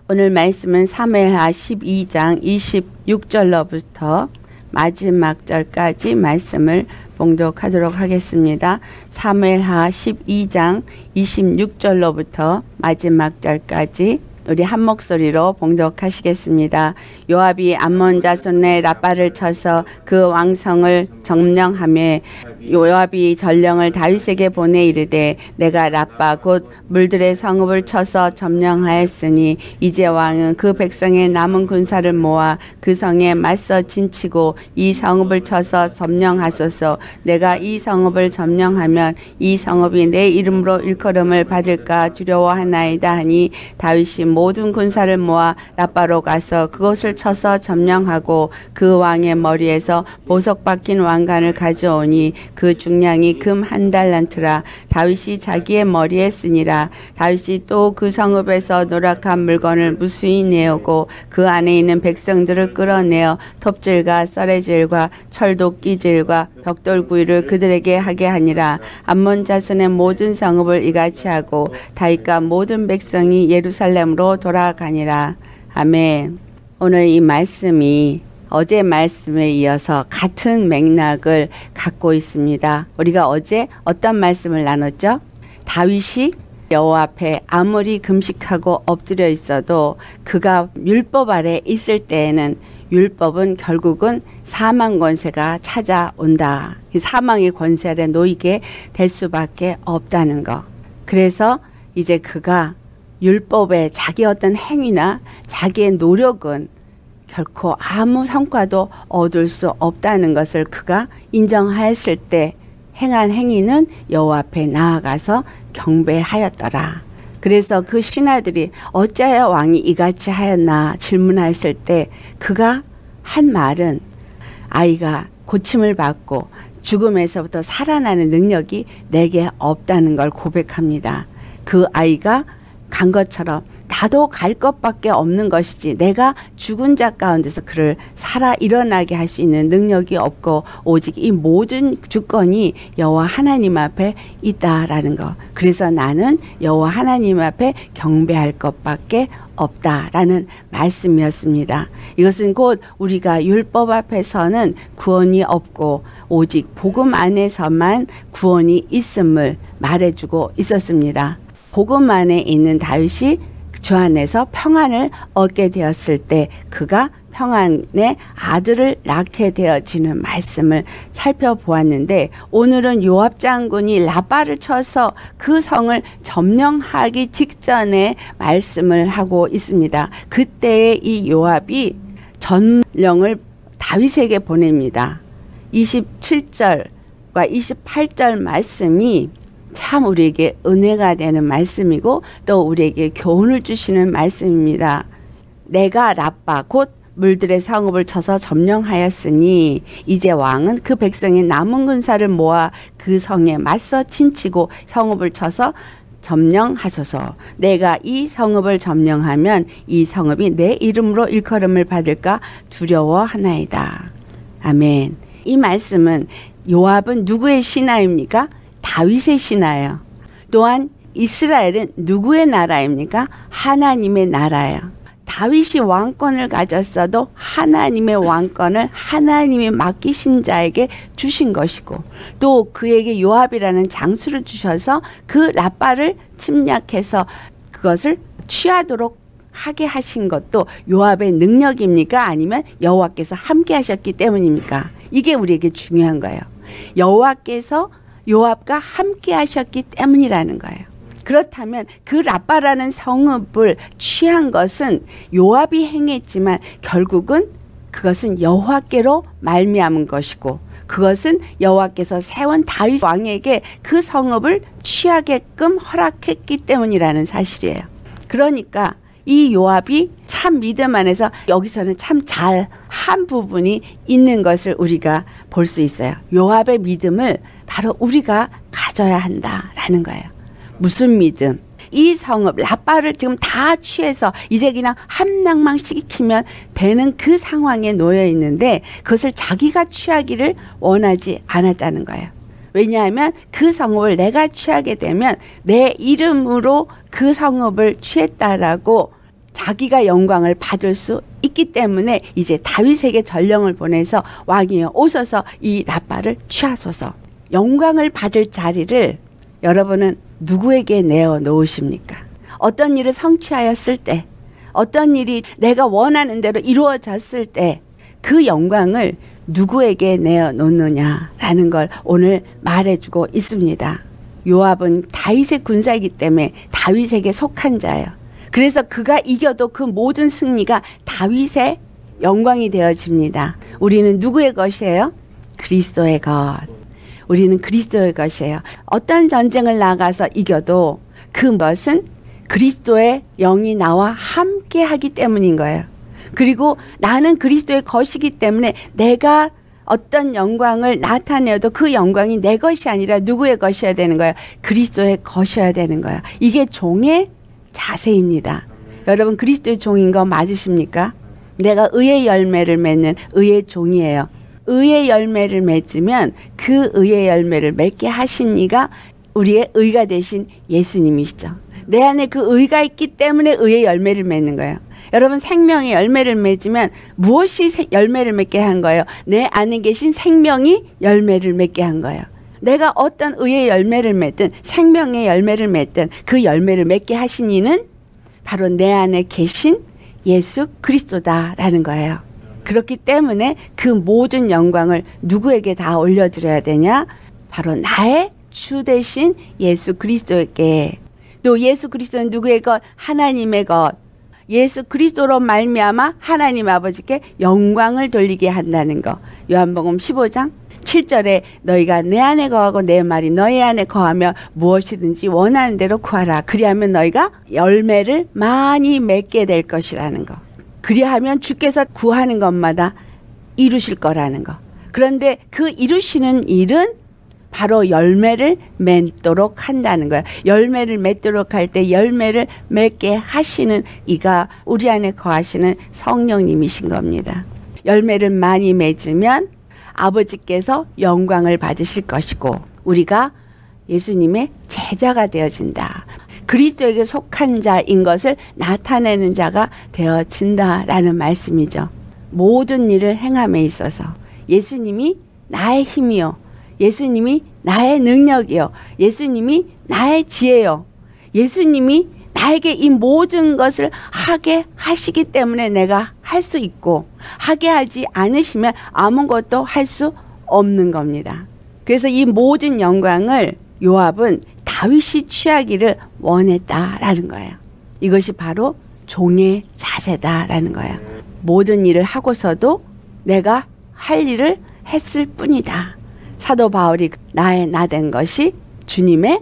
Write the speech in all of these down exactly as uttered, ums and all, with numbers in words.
오늘 말씀은 사무엘하 십이 장 이십육 절로부터 마지막 절까지 말씀을 봉독하도록 하겠습니다. 사무엘하 십이 장 이십육 절로부터 마지막 절까지 우리 한 목소리로 봉독하시겠습니다. 요압이 암몬 자손의 라빠를 쳐서 그 왕성을 점령하며 요압이 전령을 다윗에게 보내 이르되 내가 라빠 곧 물들의 성읍을 쳐서 점령하였으니 이제 왕은 그 백성의 남은 군사를 모아 그 성에 맞서 진치고 이 성읍을 쳐서 점령하소서. 내가 이 성읍을 점령하면 이 성읍이 내 이름으로 일컬음을 받을까 두려워하나이다 하니 다윗이 모든 군사를 모아 라빠로 가서 그곳을 쳐서 점령하고 그 왕의 머리에서 보석 박힌 왕관을 가져오니 그 중량이 금 한 달란트라. 다윗이 자기의 머리에 쓰니라. 다윗이 또 그 성읍에서 노력한 물건을 무수히 내오고 그 안에 있는 백성들을 끌어내어 톱질과 썰애질과 철도끼질과 벽돌구이를 그들에게 하게 하니라. 암몬 자손의 모든 성읍을 이같이 하고 다윗과 모든 백성이 예루살렘으로 돌아가니라. 아멘. 오늘 이 말씀이 어제 말씀에 이어서 같은 맥락을 갖고 있습니다. 우리가 어제 어떤 말씀을 나눴죠? 다윗이 여호와 앞에 아무리 금식하고 엎드려 있어도 그가 율법 아래 있을 때에는 율법은 결국은 사망 권세가 찾아온다. 사망의 권세 아래 놓이게 될 수밖에 없다는 거. 그래서 이제 그가 율법에 자기 어떤 행위나 자기의 노력은 결코 아무 성과도 얻을 수 없다는 것을 그가 인정하였을 때 행한 행위는 여호와 앞에 나아가서 경배하였더라. 그래서 그 신하들이 어찌하여 왕이 이같이 하였나 질문하였을 때 그가 한 말은 아이가 고침을 받고 죽음에서부터 살아나는 능력이 내게 없다는 걸 고백합니다. 그 아이가 간 것처럼 나도 갈 것밖에 없는 것이지 내가 죽은 자 가운데서 그를 살아 일어나게 할 수 있는 능력이 없고 오직 이 모든 주권이 여호와 하나님 앞에 있다라는 것. 그래서 나는 여호와 하나님 앞에 경배할 것밖에 없다라는 말씀이었습니다. 이것은 곧 우리가 율법 앞에서는 구원이 없고 오직 복음 안에서만 구원이 있음을 말해주고 있었습니다. 복음 안에 있는 다윗이 주 안에서 평안을 얻게 되었을 때 그가 평안의 아들을 낳게 되어지는 말씀을 살펴보았는데 오늘은 요압 장군이 라빠를 쳐서 그 성을 점령하기 직전에 말씀을 하고 있습니다. 그때의 이 요압이 전령을 다윗에게 보냅니다. 이십칠 절과 이십팔 절 말씀이 참 우리에게 은혜가 되는 말씀이고 또 우리에게 교훈을 주시는 말씀입니다. 내가 라빠 곧 물들의 성읍을 쳐서 점령하였으니 이제 왕은 그 백성의 남은 군사를 모아 그 성에 맞서 친치고 성읍을 쳐서 점령하소서. 내가 이 성읍을 점령하면 이 성읍이 내 이름으로 일컬음을 받을까 두려워하나이다. 아멘. 이 말씀은 요압은 누구의 신하입니까? 다윗의 신하예요. 또한 이스라엘은 누구의 나라입니까? 하나님의 나라예요. 다윗이 왕권을 가졌어도 하나님의 왕권을 하나님이 맡기신 자에게 주신 것이고 또 그에게 요압이라는 장수를 주셔서 그 라빠를 침략해서 그것을 취하도록 하게 하신 것도 요압의 능력입니까? 아니면 여호와께서 함께 하셨기 때문입니까? 이게 우리에게 중요한 거예요. 여호와께서 요압과 함께 하셨기 때문이라는 거예요. 그렇다면 그 라빠라는 성읍을 취한 것은 요압이 행했지만 결국은 그것은 여호와께로 말미암은 것이고 그것은 여호와께서 세운 다윗 왕에게 그 성읍을 취하게끔 허락했기 때문이라는 사실이에요. 그러니까 이 요압이 참 믿음 안에서 여기서는 참 잘한 부분이 있는 것을 우리가 볼 수 있어요. 요압의 믿음을 바로 우리가 가져야 한다라는 거예요. 무슨 믿음? 이 성읍 라빠를 지금 다 취해서 이제 그냥 함락만 시키면 되는 그 상황에 놓여 있는데 그것을 자기가 취하기를 원하지 않았다는 거예요. 왜냐하면 그 성읍을 내가 취하게 되면 내 이름으로 그 성읍을 취했다라고 자기가 영광을 받을 수 있기 때문에 이제 다윗에게 전령을 보내서 왕이여 오소서 이 라빠를 취하소서. 영광을 받을 자리를 여러분은 누구에게 내어 놓으십니까? 어떤 일을 성취하였을 때, 어떤 일이 내가 원하는 대로 이루어졌을 때 그 영광을 누구에게 내어 놓느냐라는 걸 오늘 말해주고 있습니다. 요압은 다윗의 군사이기 때문에 다윗에게 속한 자예요. 그래서 그가 이겨도 그 모든 승리가 다윗의 영광이 되어집니다. 우리는 누구의 것이에요? 그리스도의 것. 우리는 그리스도의 것이에요. 어떤 전쟁을 나가서 이겨도 그것은 그리스도의 영이 나와 함께 하기 때문인 거예요. 그리고 나는 그리스도의 것이기 때문에 내가 어떤 영광을 나타내어도 그 영광이 내 것이 아니라 누구의 것이어야 되는 거예요? 그리스도의 것이어야 되는 거예요. 이게 종의 자세입니다. 여러분 그리스도의 종인 거 맞으십니까? 내가 의의 열매를 맺는 의의 종이에요. 의의 열매를 맺으면 그 의의 열매를 맺게 하신 이가 우리의 의가 되신 예수님이시죠. 내 안에 그 의가 있기 때문에 의의 열매를 맺는 거예요. 여러분 생명의 열매를 맺으면 무엇이 열매를 맺게 한 거예요? 내 안에 계신 생명이 열매를 맺게 한 거예요. 내가 어떤 의의 열매를 맺든 생명의 열매를 맺든 그 열매를 맺게 하신 이는 바로 내 안에 계신 예수 그리스도다라는 거예요. 그렇기 때문에 그 모든 영광을 누구에게 다 올려드려야 되냐? 바로 나의 주 되신 예수 그리스도에게. 또 예수 그리스도는 누구의 것? 하나님의 것. 예수 그리스도로 말미암아 하나님 아버지께 영광을 돌리게 한다는 거. 요한복음 십오 장 칠 절에 너희가 내 안에 거하고 내 말이 너희 안에 거하며 무엇이든지 원하는 대로 구하라. 그리하면 너희가 열매를 많이 맺게 될 것이라는 거. 그리하면 주께서 구하는 것마다 이루실 거라는 거. 그런데 그 이루시는 일은 바로 열매를 맺도록 한다는 거예요. 열매를 맺도록 할 때 열매를 맺게 하시는 이가 우리 안에 거하시는 성령님이신 겁니다. 열매를 많이 맺으면 아버지께서 영광을 받으실 것이고 우리가 예수님의 제자가 되어진다. 그리스도에게 속한 자인 것을 나타내는 자가 되어진다라는 말씀이죠. 모든 일을 행함에 있어서 예수님이 나의 힘이요. 예수님이 나의 능력이요. 예수님이 나의 지혜요. 예수님이 나에게 이 모든 것을 하게 하시기 때문에 내가 할 수 있고 하게 하지 않으시면 아무것도 할 수 없는 겁니다. 그래서 이 모든 영광을 요압은 다윗이 취하기를 원했다라는 거예요. 이것이 바로 종의 자세다라는 거예요. 모든 일을 하고서도 내가 할 일을 했을 뿐이다. 사도 바울이 나의 나 된 것이 주님의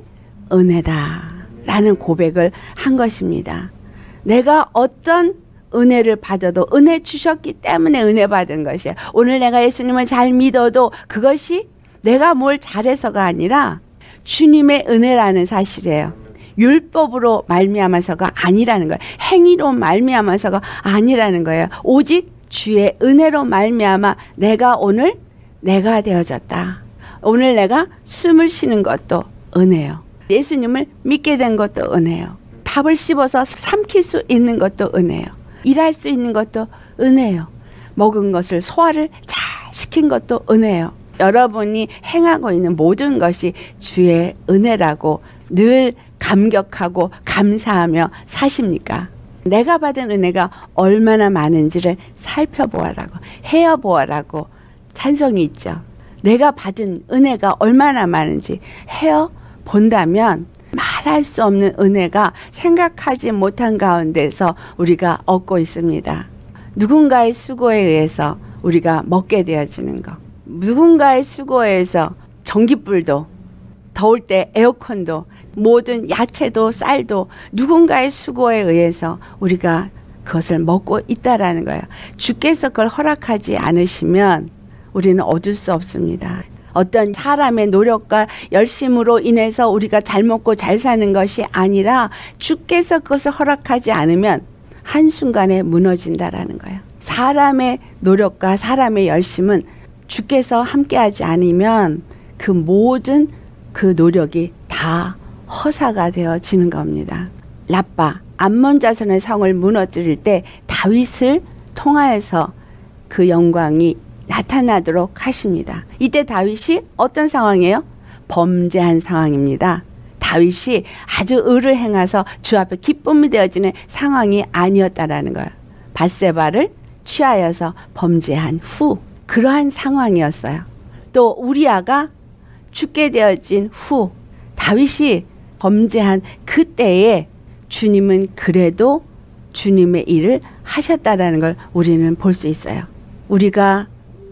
은혜다 라는 고백을 한 것입니다. 내가 어떤 은혜를 받아도 은혜 주셨기 때문에 은혜 받은 것이에요. 오늘 내가 예수님을 잘 믿어도 그것이 내가 뭘 잘해서가 아니라 주님의 은혜라는 사실이에요. 율법으로 말미암아서가 아니라는 거예요. 행위로 말미암아서가 아니라는 거예요. 오직 주의 은혜로 말미암아 내가 오늘 내가 되어졌다. 오늘 내가 숨을 쉬는 것도 은혜요. 예수님을 믿게 된 것도 은혜요. 밥을 씹어서 삼킬 수 있는 것도 은혜요. 일할 수 있는 것도 은혜요. 먹은 것을 소화를 잘 시킨 것도 은혜요. 여러분이 행하고 있는 모든 것이 주의 은혜라고 늘 감격하고 감사하며 사십니까? 내가 받은 은혜가 얼마나 많은지를 살펴보아라고, 헤어보아라고 찬송이 있죠. 내가 받은 은혜가 얼마나 많은지 헤어 본다면 말할 수 없는 은혜가 생각하지 못한 가운데서 우리가 얻고 있습니다. 누군가의 수고에 의해서 우리가 먹게 되어주는 것. 누군가의 수고에 의해서 전기불도, 더울 때 에어컨도, 모든 야채도 쌀도 누군가의 수고에 의해서 우리가 그것을 먹고 있다라는 거예요. 주께서 그걸 허락하지 않으시면 우리는 얻을 수 없습니다. 어떤 사람의 노력과 열심으로 인해서 우리가 잘 먹고 잘 사는 것이 아니라 주께서 그것을 허락하지 않으면 한순간에 무너진다라는 거예요. 사람의 노력과 사람의 열심은 주께서 함께하지 않으면 그 모든 그 노력이 다 허사가 되어지는 겁니다. 라빠, 암몬 자손의 성을 무너뜨릴 때 다윗을 통하여서 그 영광이 나타나도록 하십니다. 이때 다윗이 어떤 상황이에요? 범죄한 상황입니다. 다윗이 아주 의를 행해서 주 앞에 기쁨이 되어지는 상황이 아니었다라는 거예요. 밧세바를 취하여서 범죄한 후 그러한 상황이었어요. 또 우리아가 죽게 되어진 후 다윗이 범죄한 그때에 주님은 그래도 주님의 일을 하셨다라는 걸 우리는 볼 수 있어요. 우리가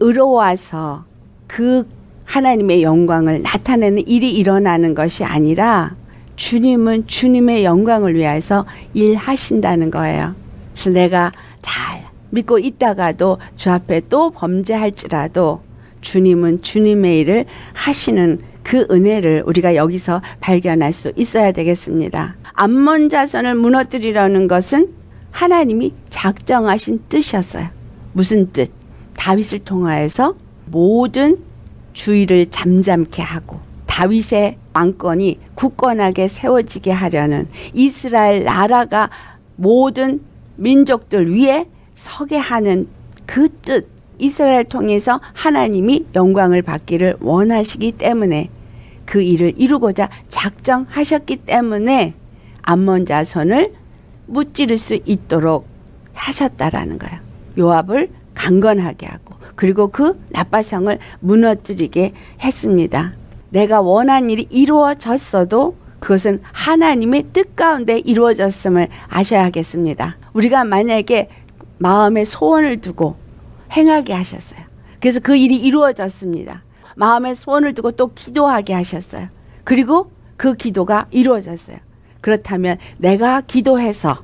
의로워서 그 하나님의 영광을 나타내는 일이 일어나는 것이 아니라 주님은 주님의 영광을 위해서 일하신다는 거예요. 그래서 내가 잘 믿고 있다가도 주 앞에 또 범죄할지라도 주님은 주님의 일을 하시는 그 은혜를 우리가 여기서 발견할 수 있어야 되겠습니다. 암몬 자손을 무너뜨리려는 것은 하나님이 작정하신 뜻이었어요. 무슨 뜻? 다윗을 통하여서 모든 주의를 잠잠케 하고 다윗의 왕권이 굳건하게 세워지게 하려는 이스라엘 나라가 모든 민족들 위에 서게 하는 그 뜻, 이스라엘 통해서 하나님이 영광을 받기를 원하시기 때문에 그 일을 이루고자 작정하셨기 때문에 암몬 자손을 무찌를 수 있도록 하셨다라는 거예요. 요압을 강건하게 하고 그리고 그 라빠성을 무너뜨리게 했습니다. 내가 원한 일이 이루어졌어도 그것은 하나님의 뜻 가운데 이루어졌음을 아셔야 하겠습니다. 우리가 만약에 마음에 소원을 두고 행하게 하셨어요. 그래서 그 일이 이루어졌습니다. 마음에 소원을 두고 또 기도하게 하셨어요. 그리고 그 기도가 이루어졌어요. 그렇다면 내가 기도해서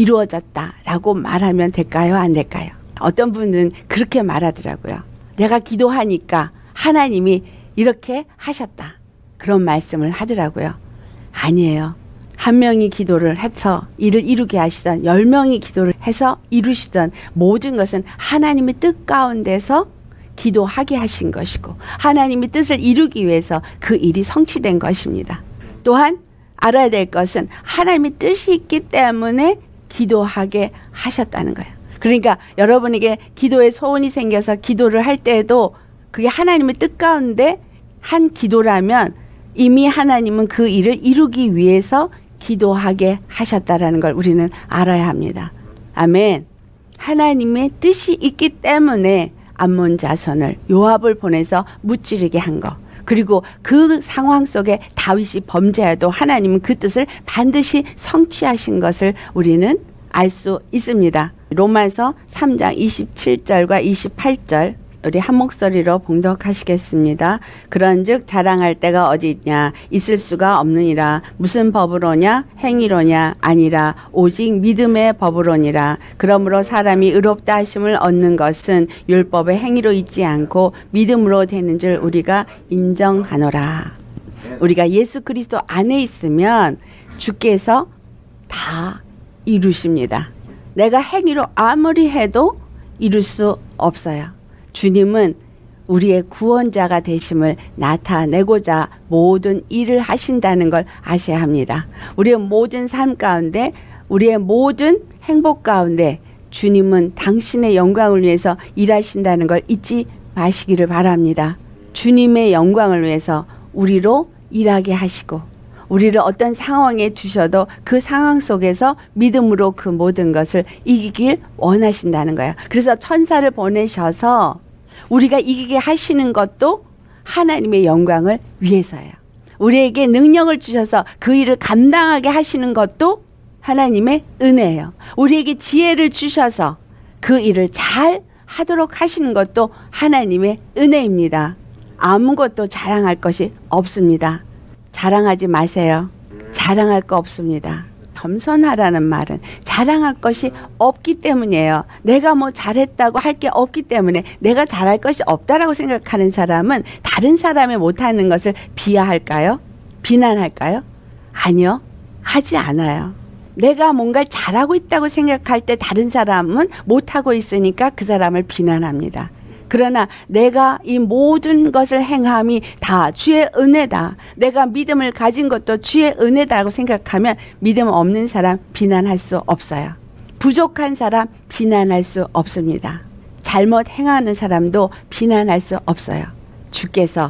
이루어졌다라고 말하면 될까요? 안 될까요? 어떤 분은 그렇게 말하더라고요. 내가 기도하니까 하나님이 이렇게 하셨다. 그런 말씀을 하더라고요. 아니에요. 한 명이 기도를 해서 일을 이루게 하시던 열 명이 기도를 해서 이루시던 모든 것은 하나님의 뜻 가운데서 기도하게 하신 것이고 하나님의 뜻을 이루기 위해서 그 일이 성취된 것입니다. 또한 알아야 될 것은 하나님의 뜻이 있기 때문에 기도하게 하셨다는 거예요. 그러니까 여러분에게 기도에 소원이 생겨서 기도를 할 때에도 그게 하나님의 뜻 가운데 한 기도라면 이미 하나님은 그 일을 이루기 위해서 기도하게 하셨다라는 걸 우리는 알아야 합니다. 아멘. 하나님의 뜻이 있기 때문에 암몬 자손을 요압을 보내서 무찌르게 한 거. 그리고 그 상황 속에 다윗이 범죄해도 하나님은 그 뜻을 반드시 성취하신 것을 우리는 알 수 있습니다. 로마서 삼 장 이십칠 절과 이십팔 절 우리 한 목소리로 봉독하시겠습니다. 그런즉 자랑할 때가 어디 있냐? 있을 수가 없느니라. 무슨 법으로냐? 행위로냐? 아니라 오직 믿음의 법으로니라. 그러므로 사람이 의롭다 하심을 얻는 것은 율법의 행위로 있지 않고 믿음으로 되는 줄 우리가 인정하노라. 우리가 예수 그리스도 안에 있으면 주께서 다 이루십니다. 내가 행위로 아무리 해도 이룰 수 없어요. 주님은 우리의 구원자가 되심을 나타내고자 모든 일을 하신다는 걸 아셔야 합니다. 우리의 모든 삶 가운데 우리의 모든 행복 가운데 주님은 당신의 영광을 위해서 일하신다는 걸 잊지 마시기를 바랍니다. 주님의 영광을 위해서 우리로 일하게 하시고 우리를 어떤 상황에 주셔도 그 상황 속에서 믿음으로 그 모든 것을 이기길 원하신다는 거예요. 그래서 천사를 보내셔서 우리가 이기게 하시는 것도 하나님의 영광을 위해서예요. 우리에게 능력을 주셔서 그 일을 감당하게 하시는 것도 하나님의 은혜예요. 우리에게 지혜를 주셔서 그 일을 잘 하도록 하시는 것도 하나님의 은혜입니다. 아무것도 자랑할 것이 없습니다. 자랑하지 마세요. 자랑할 거 없습니다. 겸손하라는 말은 자랑할 것이 없기 때문이에요. 내가 뭐 잘했다고 할 게 없기 때문에 내가 잘할 것이 없다라고 생각하는 사람은 다른 사람이 못하는 것을 비하할까요? 비난할까요? 아니요. 하지 않아요. 내가 뭔가를 잘하고 있다고 생각할 때 다른 사람은 못하고 있으니까 그 사람을 비난합니다. 그러나 내가 이 모든 것을 행함이 다 주의 은혜다. 내가 믿음을 가진 것도 주의 은혜다고 생각하면 믿음 없는 사람 비난할 수 없어요. 부족한 사람 비난할 수 없습니다. 잘못 행하는 사람도 비난할 수 없어요. 주께서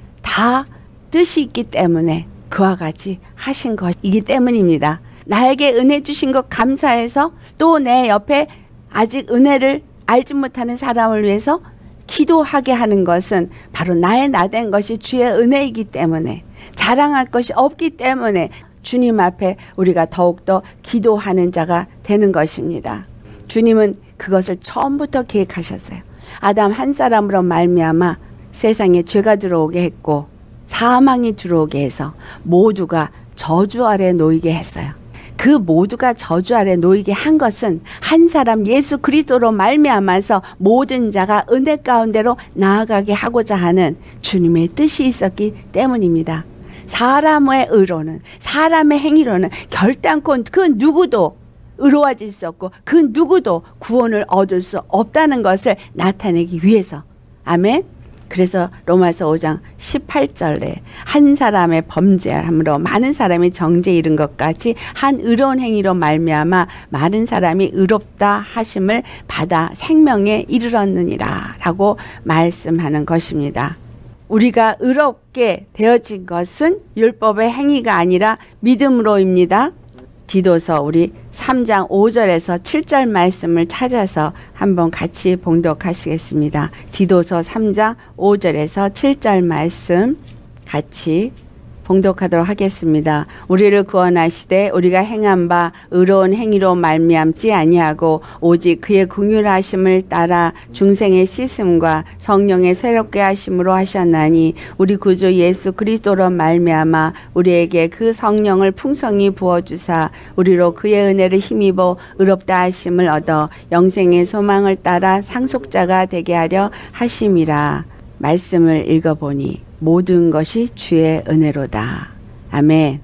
다 뜻이 있기 때문에 그와 같이 하신 것이기 때문입니다. 나에게 은혜 주신 것 감사해서 또 내 옆에 아직 은혜를 알지 못하는 사람을 위해서 기도하게 하는 것은 바로 나의 나된 것이 주의 은혜이기 때문에, 자랑할 것이 없기 때문에 주님 앞에 우리가 더욱더 기도하는 자가 되는 것입니다. 주님은 그것을 처음부터 계획하셨어요. 아담 한 사람으로 말미암아 세상에 죄가 들어오게 했고 사망이 들어오게 해서 모두가 저주 아래 놓이게 했어요. 그 모두가 저주 아래 놓이게 한 것은 한 사람 예수 그리스도로 말미암아서 모든 자가 은혜 가운데로 나아가게 하고자 하는 주님의 뜻이 있었기 때문입니다. 사람의 의로는, 사람의 행위로는 결단코 그 누구도 의로워질 수 없고 그 누구도 구원을 얻을 수 없다는 것을 나타내기 위해서. 아멘. 그래서 로마서 오 장 십팔 절에 한 사람의 범죄함으로 많은 사람이 정죄에 이른 것 같이 한 의로운 행위로 말미암아 많은 사람이 의롭다 하심을 받아 생명에 이르렀느니라 라고 말씀하는 것입니다. 우리가 의롭게 되어진 것은 율법의 행위가 아니라 믿음으로입니다. 디도서 우리 삼 장 오 절에서 칠 절 말씀을 찾아서 한번 같이 봉독하시겠습니다. 디도서 삼 장 오 절에서 칠 절 말씀 같이 봉독하도록 하겠습니다. 우리를 구원하시되 우리가 행한 바 의로운 행위로 말미암지 아니하고 오직 그의 긍휼하심을 따라 중생의 씻음과 성령의 새롭게 하심으로 하셨나니 우리 구주 예수 그리스도로 말미암아 우리에게 그 성령을 풍성히 부어주사 우리로 그의 은혜를 힘입어 의롭다 하심을 얻어 영생의 소망을 따라 상속자가 되게 하려 하심이라. 말씀을 읽어보니 모든 것이 주의 은혜로다. 아멘.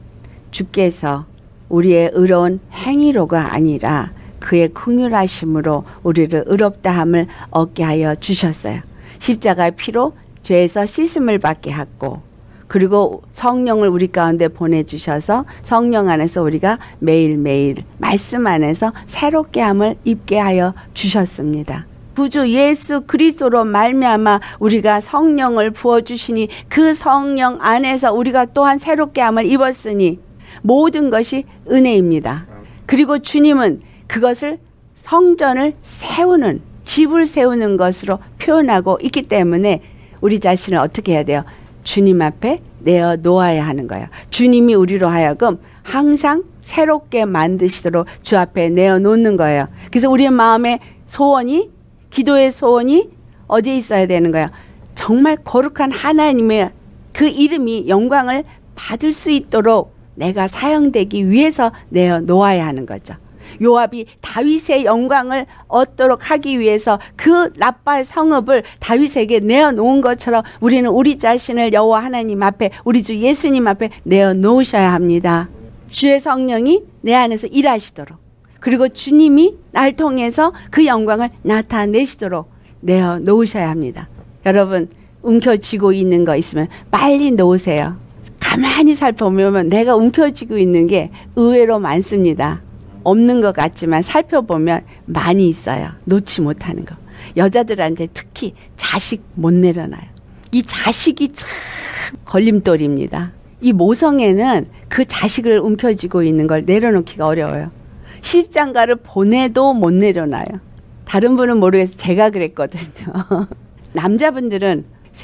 주께서 우리의 의로운 행위로가 아니라 그의 긍휼하심으로 우리를 의롭다함을 얻게 하여 주셨어요. 십자가의 피로 죄에서 씻음을 받게 하고 그리고 성령을 우리 가운데 보내주셔서 성령 안에서 우리가 매일매일 말씀 안에서 새롭게 함을 입게 하여 주셨습니다. 구주 예수 그리스도로 말미암아 우리가 성령을 부어주시니 그 성령 안에서 우리가 또한 새롭게 함을 입었으니 모든 것이 은혜입니다. 그리고 주님은 그것을 성전을 세우는, 집을 세우는 것으로 표현하고 있기 때문에 우리 자신을 어떻게 해야 돼요? 주님 앞에 내어 놓아야 하는 거예요. 주님이 우리로 하여금 항상 새롭게 만드시도록 주 앞에 내어 놓는 거예요. 그래서 우리의 마음의 소원이, 기도의 소원이 어디에 있어야 되는 거예요? 정말 거룩한 하나님의 그 이름이 영광을 받을 수 있도록 내가 사용되기 위해서 내어 놓아야 하는 거죠. 요압이 다윗의 영광을 얻도록 하기 위해서 그 라빠의 성읍을 다윗에게 내어 놓은 것처럼 우리는 우리 자신을 여호와 하나님 앞에, 우리 주 예수님 앞에 내어 놓으셔야 합니다. 주의 성령이 내 안에서 일하시도록, 그리고 주님이 날 통해서 그 영광을 나타내시도록 내어 놓으셔야 합니다. 여러분, 움켜쥐고 있는 거 있으면 빨리 놓으세요. 가만히 살펴보면 내가 움켜쥐고 있는 게 의외로 많습니다. 없는 것 같지만 살펴보면 많이 있어요. 놓지 못하는 거. 여자들한테 특히 자식 못 내려놔요. 이 자식이 참 걸림돌입니다. 이 모성애는 그 자식을 움켜쥐고 있는 걸 내려놓기가 어려워요. 시집장가를 보내도 못 내려놔요. 다른 분은 모르겠어요. 제가 그랬거든요. 남자분들은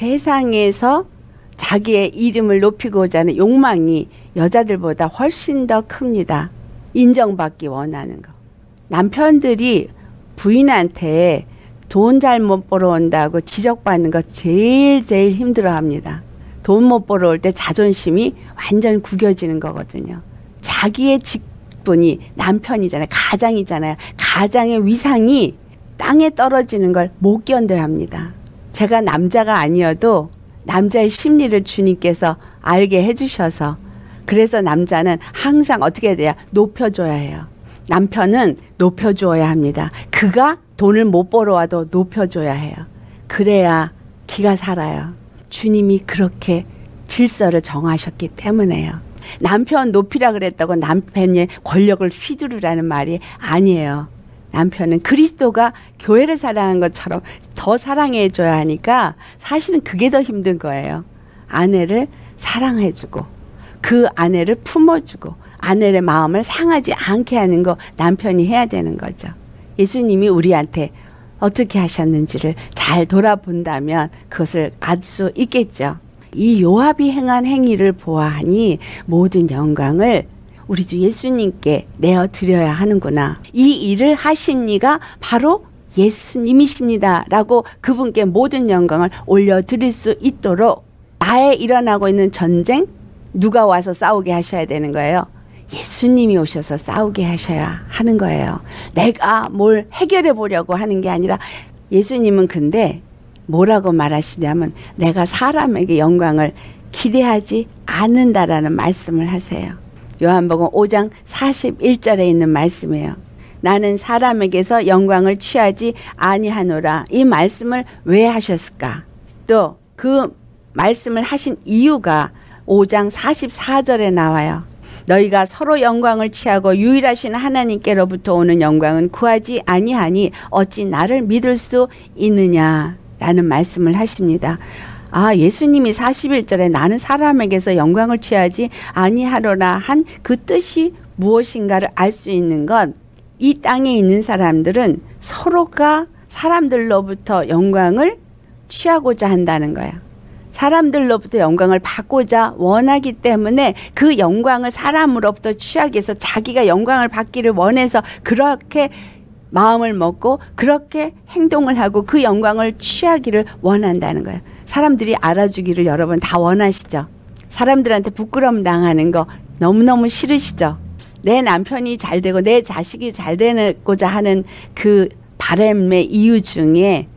세상에서 자기의 이름을 높이고자 하는 욕망이 여자들보다 훨씬 더 큽니다. 인정받기 원하는 거. 남편들이 부인한테 돈 잘못 벌어온다고 지적받는 거 제일 제일 힘들어합니다. 돈 못 벌어올 때 자존심이 완전 구겨지는 거거든요. 자기의 직분이 남편이잖아요. 가장이잖아요. 가장의 위상이 땅에 떨어지는 걸 못 견뎌야 합니다. 제가 남자가 아니어도 남자의 심리를 주님께서 알게 해주셔서, 그래서 남자는 항상 어떻게 해야 돼요? 높여줘야 해요. 남편은 높여줘야 합니다. 그가 돈을 못 벌어와도 높여줘야 해요. 그래야 기가 살아요. 주님이 그렇게 질서를 정하셨기 때문에요. 남편 높이라 그랬다고 남편의 권력을 휘두르라는 말이 아니에요. 남편은 그리스도가 교회를 사랑한 것처럼 더 사랑해줘야 하니까 사실은 그게 더 힘든 거예요. 아내를 사랑해주고 그 아내를 품어주고 아내의 마음을 상하지 않게 하는 거 남편이 해야 되는 거죠. 예수님이 우리한테 어떻게 하셨는지를 잘 돌아본다면 그것을 알 수 있겠죠. 이 요압이 행한 행위를 보아하니 모든 영광을 우리 주 예수님께 내어드려야 하는구나. 이 일을 하신 이가 바로 예수님이십니다 라고 그분께 모든 영광을 올려드릴 수 있도록 나에 일어나고 있는 전쟁 누가 와서 싸우게 하셔야 되는 거예요? 예수님이 오셔서 싸우게 하셔야 하는 거예요. 내가 뭘 해결해 보려고 하는 게 아니라 예수님은 근데 뭐라고 말하시냐면 내가 사람에게 영광을 기대하지 않는다라는 말씀을 하세요. 요한복음 오 장 사십일 절에 있는 말씀이에요. 나는 사람에게서 영광을 취하지 아니하노라. 이 말씀을 왜 하셨을까? 또 그 말씀을 하신 이유가 오 장 사십사 절에 나와요. 너희가 서로 영광을 취하고 유일하신 하나님께로부터 오는 영광은 구하지 아니하니 어찌 나를 믿을 수 있느냐라는 말씀을 하십니다. 아, 예수님이 사십일 절에 나는 사람에게서 영광을 취하지 아니하노라 한 그 뜻이 무엇인가를 알 수 있는 건 이 땅에 있는 사람들은 서로가 사람들로부터 영광을 취하고자 한다는 거예요. 사람들로부터 영광을 받고자 원하기 때문에 그 영광을 사람으로부터 취하기 위해서 자기가 영광을 받기를 원해서 그렇게 마음을 먹고 그렇게 행동을 하고 그 영광을 취하기를 원한다는 거예요. 사람들이 알아주기를 여러분 다 원하시죠? 사람들한테 부끄러움 당하는 거 너무너무 싫으시죠? 내 남편이 잘 되고 내 자식이 잘 되고자 하는 그 바람의 이유 중에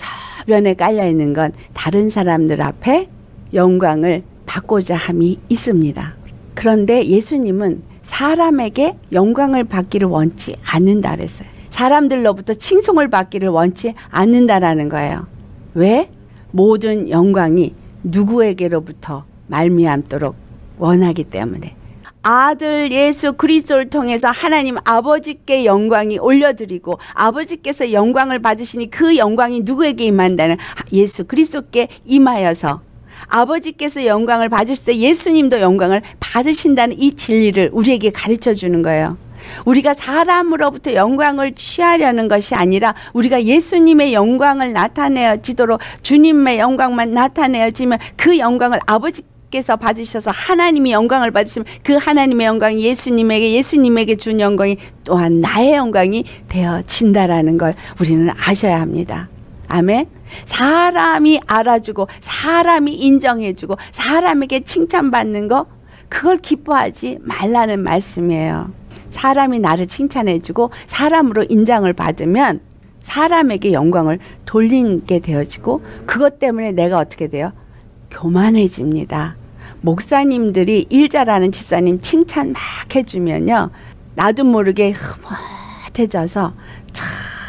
변에 깔려 있는 건 다른 사람들 앞에 영광을 받고자 함이 있습니다. 그런데 예수님은 사람에게 영광을 받기를 원치 않는다 그랬어요. 사람들로부터 칭송을 받기를 원치 않는다라는 거예요. 왜? 모든 영광이 누구에게로부터 말미암도록 원하기 때문에. 아들 예수 그리스도를 통해서 하나님 아버지께 영광이 올려드리고 아버지께서 영광을 받으시니 그 영광이 누구에게 임한다는 예수 그리스도께 임하여서 아버지께서 영광을 받으실 때 예수님도 영광을 받으신다는 이 진리를 우리에게 가르쳐 주는 거예요. 우리가 사람으로부터 영광을 취하려는 것이 아니라 우리가 예수님의 영광을 나타내어지도록 주님의 영광만 나타내어지면 그 영광을 아버지 께서 받으셔서 하나님이 영광을 받으시면 그 하나님의 영광이 예수님에게 예수님에게 준 영광이 또한 나의 영광이 되어진다라는 걸 우리는 아셔야 합니다. 아멘. 사람이 알아주고 사람이 인정해주고 사람에게 칭찬받는 거 그걸 기뻐하지 말라는 말씀이에요. 사람이 나를 칭찬해주고 사람으로 인정을 받으면 사람에게 영광을 돌리게 되어지고 그것 때문에 내가 어떻게 돼요? 교만해집니다. 목사님들이 일 잘하는 집사님 칭찬 막 해주면요. 나도 모르게 흐뭇해져서 쫙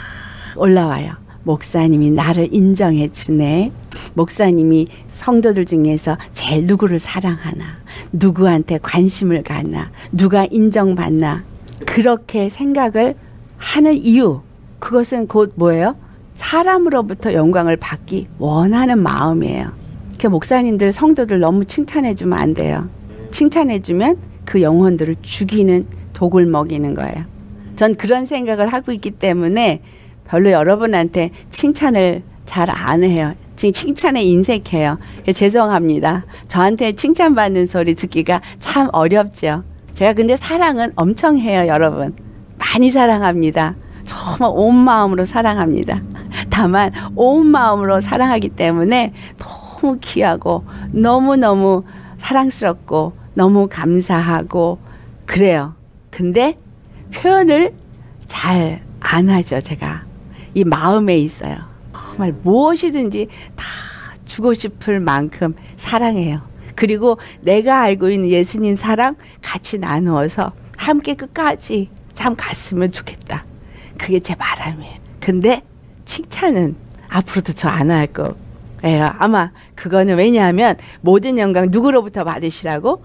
올라와요. 목사님이 나를 인정해 주네. 목사님이 성도들 중에서 제일 누구를 사랑하나. 누구한테 관심을 갖나. 누가 인정받나. 그렇게 생각을 하는 이유. 그것은 곧 뭐예요? 사람으로부터 영광을 받기 원하는 마음이에요. 목사님들 성도들 너무 칭찬해주면 안 돼요. 칭찬해주면 그 영혼들을 죽이는 독을 먹이는 거예요. 전 그런 생각을 하고 있기 때문에 별로 여러분한테 칭찬을 잘 안 해요. 지금 칭찬에 인색해요. 죄송합니다. 저한테 칭찬받는 소리 듣기가 참 어렵죠. 제가 근데 사랑은 엄청 해요, 여러분. 많이 사랑합니다. 정말 온 마음으로 사랑합니다. 다만 온 마음으로 사랑하기 때문에 너무 귀하고 너무너무 사랑스럽고 너무 감사하고 그래요. 근데 표현을 잘 안 하죠. 제가 이 마음에 있어요. 정말 무엇이든지 다 주고 싶을 만큼 사랑해요. 그리고 내가 알고 있는 예수님 사랑 같이 나누어서 함께 끝까지 참 갔으면 좋겠다. 그게 제 바람이에요. 근데 칭찬은 앞으로도 저 안 할 거예요. 아마 그거는 왜냐하면 모든 영광 누구로부터 받으시라고?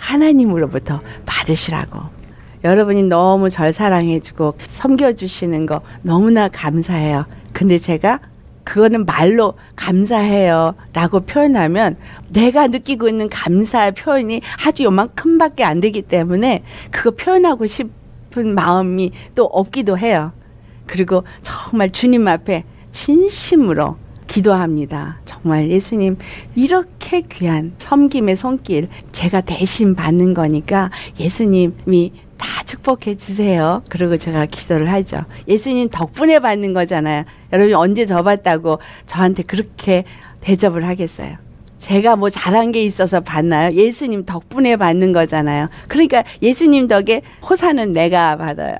하나님으로부터 받으시라고. 여러분이 너무 절 사랑해주고 섬겨주시는 거 너무나 감사해요. 근데 제가 그거는 말로 감사해요 라고 표현하면 내가 느끼고 있는 감사의 표현이 아주 요만큼밖에 안 되기 때문에 그거 표현하고 싶은 마음이 또 없기도 해요. 그리고 정말 주님 앞에 진심으로 기도합니다. 정말 예수님 이렇게 귀한 섬김의 손길 제가 대신 받는 거니까 예수님이 다 축복해 주세요. 그리고 제가 기도를 하죠. 예수님 덕분에 받는 거잖아요. 여러분 언제 저 봤다고 저한테 그렇게 대접을 하겠어요. 제가 뭐 잘한 게 있어서 받나요? 예수님 덕분에 받는 거잖아요. 그러니까 예수님 덕에 호사는 내가 받아요.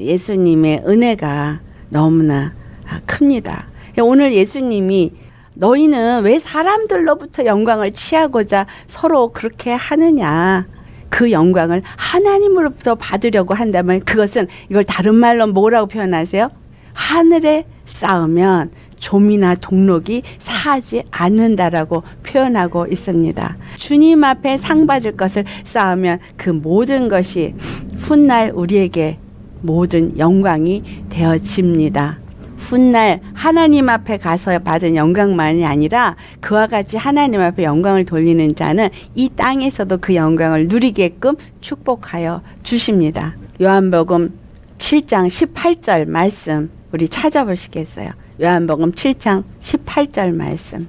예수님의 은혜가 너무나 큽니다. 오늘 예수님이 너희는 왜 사람들로부터 영광을 취하고자 서로 그렇게 하느냐. 그 영광을 하나님으로부터 받으려고 한다면 그것은 이걸 다른 말로 뭐라고 표현하세요? 하늘에 쌓으면 좀이나 동록이 사지 않는다라고 표현하고 있습니다. 주님 앞에 상 받을 것을 쌓으면 그 모든 것이 훗날 우리에게 모든 영광이 되어집니다. 훗날 하나님 앞에 가서 받은 영광만이 아니라 그와 같이 하나님 앞에 영광을 돌리는 자는 이 땅에서도 그 영광을 누리게끔 축복하여 주십니다. 요한복음 칠 장 십팔 절 말씀 우리 찾아보시겠어요? 요한복음 칠 장 십팔 절 말씀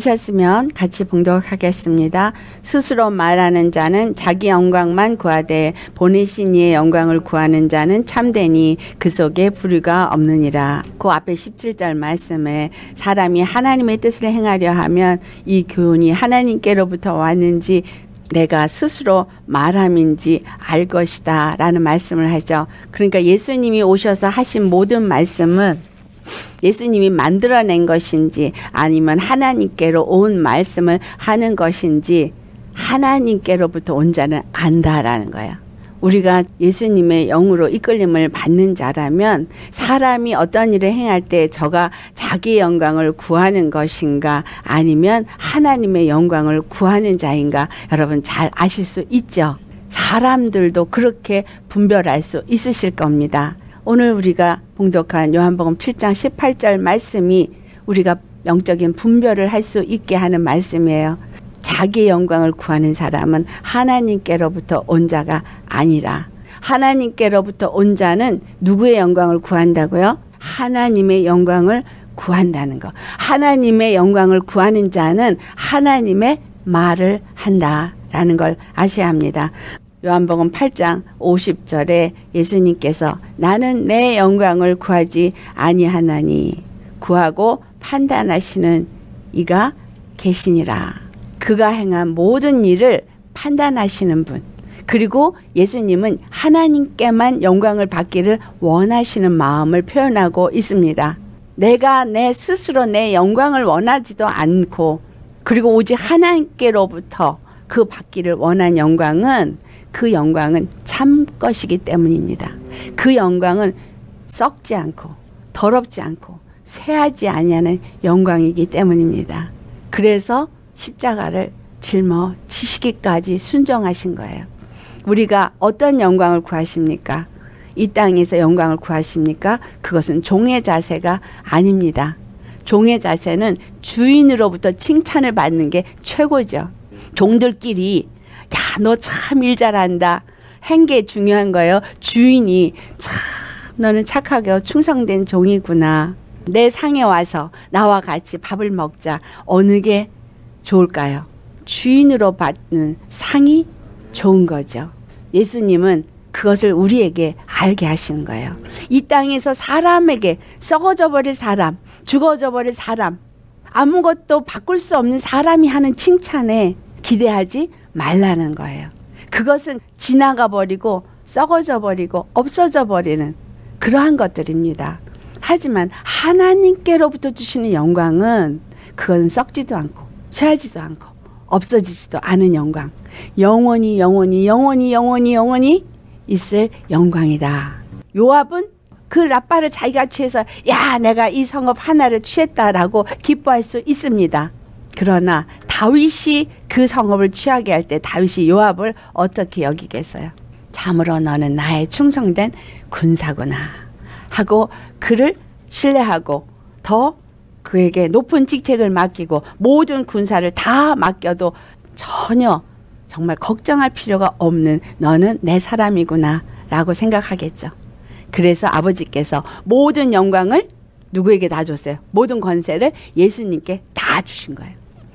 찾으셨으면 같이 봉독하겠습니다. 스스로 말하는 자는 자기 영광만 구하되 보내신 이의 영광을 구하는 자는 참되니 그 속에 불의가 없느니라. 그 앞에 십칠 절 말씀에 사람이 하나님의 뜻을 행하려 하면 이 교훈이 하나님께로부터 왔는지 내가 스스로 말함인지 알 것이다 라는 말씀을 하죠. 그러니까 예수님이 오셔서 하신 모든 말씀은 예수님이 만들어낸 것인지 아니면 하나님께로 온 말씀을 하는 것인지 하나님께로부터 온 자는 안다라는 거예요. 우리가 예수님의 영으로 이끌림을 받는 자라면 사람이 어떤 일을 행할 때 저가 자기 영광을 구하는 것인가 아니면 하나님의 영광을 구하는 자인가 여러분 잘 아실 수 있죠. 사람들도 그렇게 분별할 수 있으실 겁니다. 오늘 우리가 봉독한 요한복음 칠 장 십팔 절 말씀이 우리가 영적인 분별을 할 수 있게 하는 말씀이에요. 자기 영광을 구하는 사람은 하나님께로부터 온 자가 아니라 하나님께로부터 온 자는 누구의 영광을 구한다고요? 하나님의 영광을 구한다는 거. 하나님의 영광을 구하는 자는 하나님의 말을 한다라는 걸 아셔야 합니다. 요한복음 팔 장 오십 절에 예수님께서 나는 내 영광을 구하지 아니하나니 구하고 판단하시는 이가 계시니라. 그가 행한 모든 일을 판단하시는 분. 그리고 예수님은 하나님께만 영광을 받기를 원하시는 마음을 표현하고 있습니다. 내가 내 스스로 내 영광을 원하지도 않고 그리고 오직 하나님께로부터 그 받기를 원한 영광은 그 영광은 참 것이기 때문입니다. 그 영광은 썩지 않고 더럽지 않고 쇠하지 아니하는 영광이기 때문입니다. 그래서 십자가를 짊어지시기까지 순종하신 거예요. 우리가 어떤 영광을 구하십니까? 이 땅에서 영광을 구하십니까? 그것은 종의 자세가 아닙니다. 종의 자세는 주인으로부터 칭찬을 받는 게 최고죠. 종들끼리 야, 너 참 일 잘한다. 한 게 중요한 거예요. 주인이 참 너는 착하게 충성된 종이구나. 내 상에 와서 나와 같이 밥을 먹자. 어느 게 좋을까요? 주인으로 받는 상이 좋은 거죠. 예수님은 그것을 우리에게 알게 하시는 거예요. 이 땅에서 사람에게 썩어져 버릴 사람, 죽어져 버릴 사람, 아무것도 바꿀 수 없는 사람이 하는 칭찬에 기대하지 말라는 거예요. 그것은 지나가 버리고 썩어져 버리고 없어져 버리는 그러한 것들입니다. 하지만 하나님께로부터 주시는 영광은 그건 썩지도 않고 쇠하지도 않고 없어지지도 않은 영광. 영원히 영원히 영원히 영원히 영원히 있을 영광이다. 요압은 그 라빠를 자기가 취해서 야 내가 이 성읍 하나를 취했다라고 기뻐할 수 있습니다. 그러나 다윗이 그 성읍을 취하게 할 때 다윗이 요압을 어떻게 여기겠어요? 참으로 너는 나의 충성된 군사구나 하고 그를 신뢰하고 더 그에게 높은 직책을 맡기고 모든 군사를 다 맡겨도 전혀 정말 걱정할 필요가 없는 너는 내 사람이구나 라고 생각하겠죠. 그래서 아버지께서 모든 영광을 누구에게 다 줬어요? 모든 권세를 예수님께 다 주신 거예요.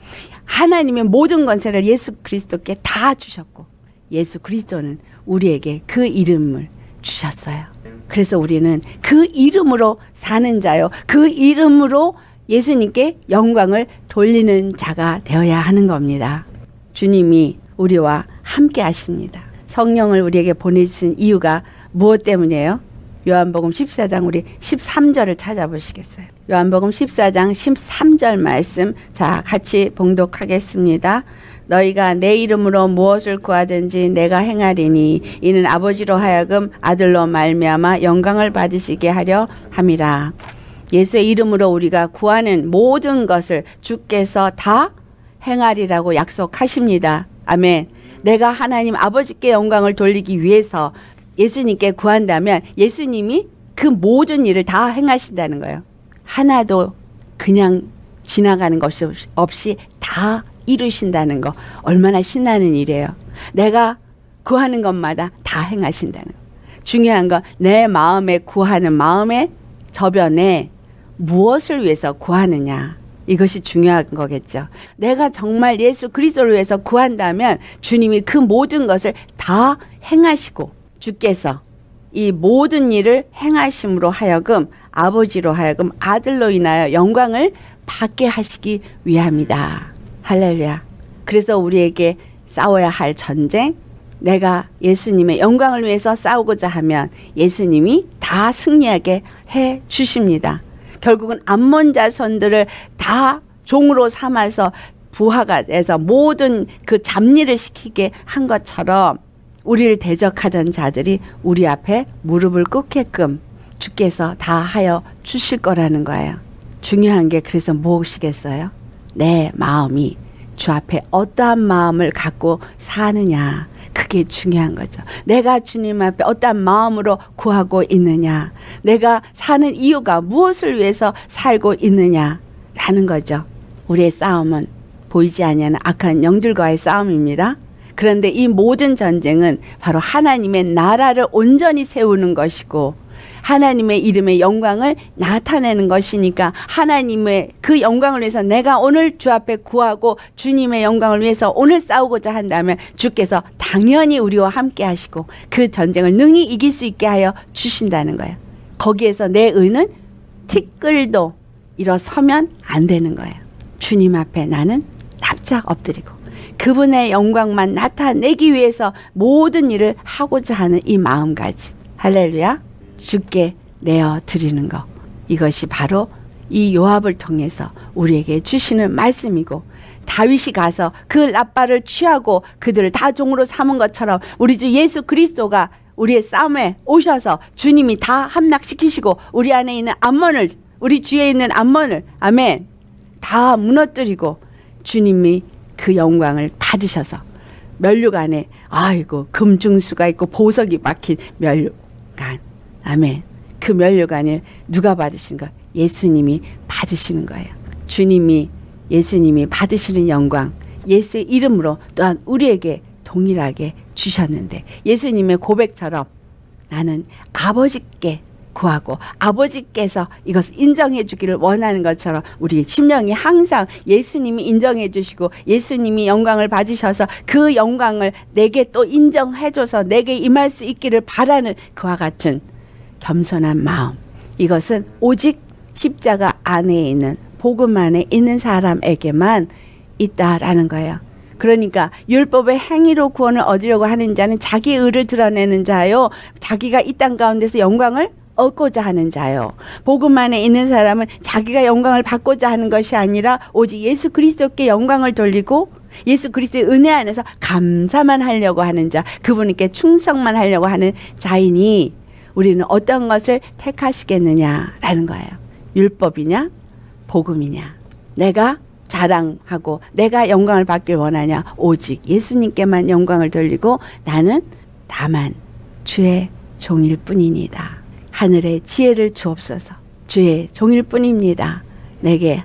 하나님의 모든 권세를 예수 그리스도께 다 주셨고 예수 그리스도는 우리에게 그 이름을 주셨어요. 그래서 우리는 그 이름으로 사는 자요. 그 이름으로 예수님께 영광을 돌리는 자가 되어야 하는 겁니다. 주님이 우리와 함께 하십니다. 성령을 우리에게 보내주신 이유가 무엇 때문이에요? 요한복음 십사 장 우리 십삼 절을 찾아보시겠어요? 요한복음 십사 장 십삼 절 말씀 자 같이 봉독하겠습니다. 너희가 내 이름으로 무엇을 구하든지 내가 행하리니 이는 아버지로 하여금 아들로 말미암아 영광을 받으시게 하려 함이라. 예수의 이름으로 우리가 구하는 모든 것을 주께서 다 행하리라고 약속하십니다. 아멘. 내가 하나님 아버지께 영광을 돌리기 위해서 예수님께 구한다면 예수님이 그 모든 일을 다 행하신다는 거예요. 하나도 그냥 지나가는 것이 없이 다 이루신다는 거 얼마나 신나는 일이에요. 내가 구하는 것마다 다 행하신다는 거. 중요한 건 내 마음에 구하는 마음의 저변에 무엇을 위해서 구하느냐. 이것이 중요한 거겠죠. 내가 정말 예수 그리스도를 위해서 구한다면 주님이 그 모든 것을 다 행하시고 주께서 이 모든 일을 행하심으로 하여금 아버지로 하여금 아들로 인하여 영광을 받게 하시기 위함이다. 할렐루야. 그래서 우리에게 싸워야 할 전쟁, 내가 예수님의 영광을 위해서 싸우고자 하면 예수님이 다 승리하게 해 주십니다. 결국은 암몬 자손들을 다 종으로 삼아서 부하가 돼서 모든 그 잡일을 시키게 한 것처럼 우리를 대적하던 자들이 우리 앞에 무릎을 꿇게끔 주께서 다 하여 주실 거라는 거예요. 중요한 게 그래서 무엇이겠어요? 내 마음이 주 앞에 어떠한 마음을 갖고 사느냐. 그게 중요한 거죠. 내가 주님 앞에 어떠한 마음으로 구하고 있느냐. 내가 사는 이유가 무엇을 위해서 살고 있느냐라는 거죠. 우리의 싸움은 보이지 아니하는 악한 영들과의 싸움입니다. 그런데 이 모든 전쟁은 바로 하나님의 나라를 온전히 세우는 것이고 하나님의 이름의 영광을 나타내는 것이니까 하나님의 그 영광을 위해서 내가 오늘 주 앞에 구하고 주님의 영광을 위해서 오늘 싸우고자 한다면 주께서 당연히 우리와 함께 하시고 그 전쟁을 능히 이길 수 있게 하여 주신다는 거예요. 거기에서 내 의는 티끌도 일어서면 안 되는 거예요. 주님 앞에 나는 납작 엎드리고 그분의 영광만 나타내기 위해서 모든 일을 하고자 하는 이 마음가짐. 할렐루야. 주께 내어 드리는 것. 이것이 바로 이 요압을 통해서 우리에게 주시는 말씀이고 다윗이 가서 그 라빠를 취하고 그들을 다 종으로 삼은 것처럼 우리 주 예수 그리스도가 우리의 싸움에 오셔서 주님이 다 함락시키시고 우리 안에 있는 암몬을 우리 주에 있는 암몬을 아멘 다 무너뜨리고 주님이 그 영광을 받으셔서 면류관에 아이고 금중수가 있고 보석이 박힌 면류관 아멘. 그 면류관을 누가 받으신 거? 예수님이 받으시는 거예요. 주님이 예수님이 받으시는 영광 예수의 이름으로 또한 우리에게 동일하게 주셨는데 예수님의 고백처럼 나는 아버지께 구하고 아버지께서 이것을 인정해 주기를 원하는 것처럼 우리 심령이 항상 예수님이 인정해 주시고 예수님이 영광을 받으셔서 그 영광을 내게 또 인정해 줘서 내게 임할 수 있기를 바라는 그와 같은 겸손한 마음. 이것은 오직 십자가 안에 있는 복음 안에 있는 사람에게만 있다라는 거예요. 그러니까 율법의 행위로 구원을 얻으려고 하는 자는 자기 의를 드러내는 자요. 자기가 이 땅 가운데서 영광을 얻고자 하는 자요. 복음 안에 있는 사람은 자기가 영광을 받고자 하는 것이 아니라 오직 예수 그리스도께 영광을 돌리고 예수 그리스도의 은혜 안에서 감사만 하려고 하는 자, 그분께 충성만 하려고 하는 자이니 우리는 어떤 것을 택하시겠느냐라는 거예요. 율법이냐 복음이냐. 내가 자랑하고 내가 영광을 받길 원하냐. 오직 예수님께만 영광을 돌리고 나는 다만 주의 종일 뿐이니다. 하늘의 지혜를 주옵소서. 주의 종일 뿐입니다. 내게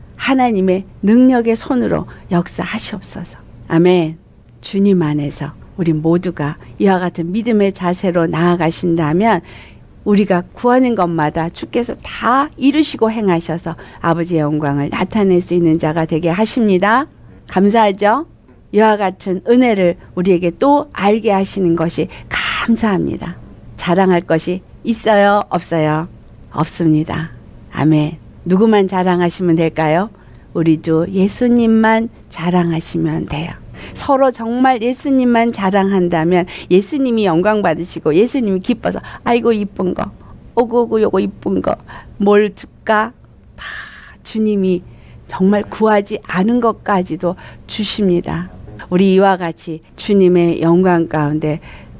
하나님의 능력의 손으로 역사하시옵소서. 아멘. 주님 안에서 우리 모두가 이와 같은 믿음의 자세로 나아가신다면 우리가 구하는 것마다 주께서 다 이루시고 행하셔서 아버지의 영광을 나타낼 수 있는 자가 되게 하십니다. 감사하죠? 이와 같은 은혜를 우리에게 또 알게 하시는 것이 감사합니다. 자랑할 것이 있어요? 없어요? 없습니다. 아멘. 누구만 자랑하시면 될까요? 우리 주 예수님만 자랑하시면 돼요. 서로 정말 예수님만 자랑한다면 예수님이 영광 받으시고 예수님이 기뻐서 아이고 이쁜 거 오고오고 요거 이쁜 거 뭘 줄까? 다 주님이 정말 구하지 않은 것까지도 주십니다. 우리 이와 같이 주님의 영광 가운데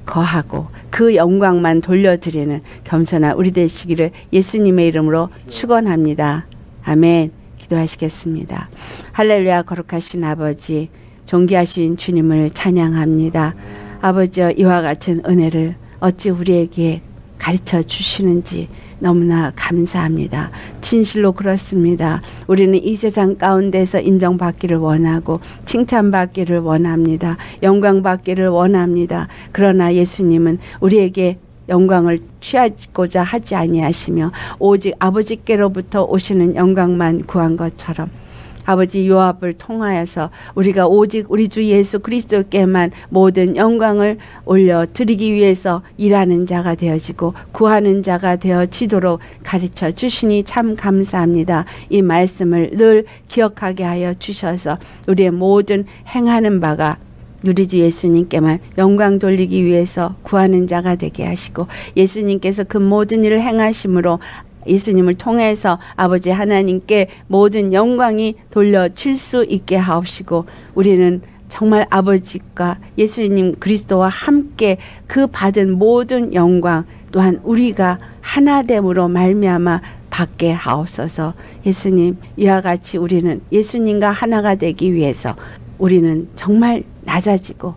거하고 그 영광만 돌려드리는 겸손한 우리 되시기를 예수님의 이름으로 축원합니다. 아멘. 기도하시겠습니다. 할렐루야. 거룩하신 아버지, 존귀하신 주님을 찬양합니다. 아버지여, 이와 같은 은혜를 어찌 우리에게 가르쳐 주시는지 너무나 감사합니다. 진실로 그렇습니다. 우리는 이 세상 가운데서 인정받기를 원하고 칭찬받기를 원합니다. 영광받기를 원합니다. 그러나 예수님은 우리에게 영광을 취하고자 하지 아니하시며 오직 아버지께로부터 오시는 영광만 구한 것처럼 아버지 요압을 통하여서 우리가 오직 우리 주 예수 그리스도께만 모든 영광을 올려드리기 위해서 일하는 자가 되어지고 구하는 자가 되어지도록 가르쳐 주시니 참 감사합니다. 이 말씀을 늘 기억하게 하여 주셔서 우리의 모든 행하는 바가 우리 주 예수님께만 영광 돌리기 위해서 구하는 자가 되게 하시고 예수님께서 그 모든 일을 행하심으로 예수님을 통해서 아버지 하나님께 모든 영광이 돌려질 수 있게 하옵시고 우리는 정말 아버지과 예수님 그리스도와 함께 그 받은 모든 영광 또한 우리가 하나됨으로 말미암아 받게 하옵소서. 예수님, 이와 같이 우리는 예수님과 하나가 되기 위해서 우리는 정말 낮아지고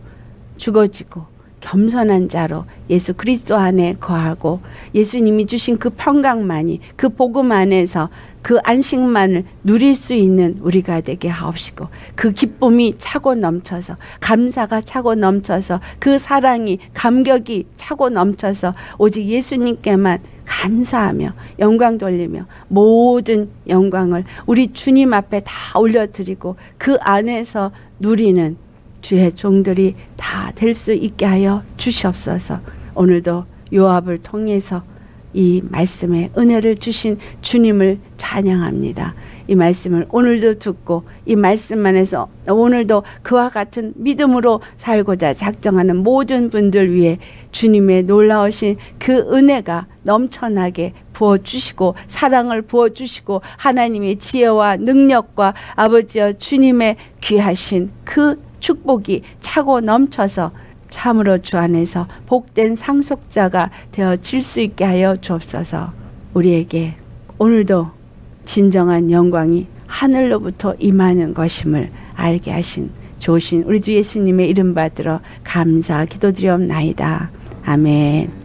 죽어지고 겸손한 자로 예수 그리스도 안에 거하고 예수님이 주신 그 평강만이 그 복음 안에서 그 안식만을 누릴 수 있는 우리가 되게 하옵시고 그 기쁨이 차고 넘쳐서 감사가 차고 넘쳐서 그 사랑이 감격이 차고 넘쳐서 오직 예수님께만 감사하며 영광 돌리며 모든 영광을 우리 주님 앞에 다 올려드리고 그 안에서 누리는 주의 종들이 다 될 수 있게 하여 주시옵소서. 오늘도 요압을 통해서 이 말씀에 은혜를 주신 주님을 찬양합니다. 이 말씀을 오늘도 듣고 이 말씀 안에서 오늘도 그와 같은 믿음으로 살고자 작정하는 모든 분들 위해 주님의 놀라우신 그 은혜가 넘쳐나게 부어주시고 사랑을 부어주시고 하나님의 지혜와 능력과 아버지여 주님의 귀하신 그 축복이 차고 넘쳐서 참으로 주 안에서 복된 상속자가 되어질 수 있게 하여 주옵소서. 우리에게 오늘도 진정한 영광이 하늘로부터 임하는 것임을 알게 하신 좋으신 우리 주 예수님의 이름 받들어 감사 기도드리옵나이다. 아멘.